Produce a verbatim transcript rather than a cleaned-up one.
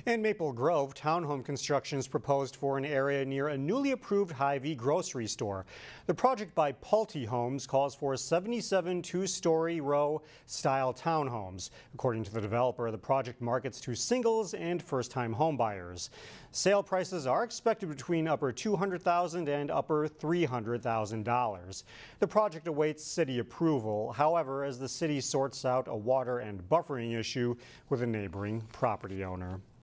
In Maple Grove, townhome construction is proposed for an area near a newly approved HyVee grocery store. The project by Pulte Homes calls for seventy-seven two-story row style townhomes. According to the developer, the project markets to singles and first-time homebuyers. Sale prices are expected between upper two hundred thousand dollars and upper three hundred thousand dollars. The project awaits city approval. However, as the city sorts out a water and buffering issue with a neighboring property owner.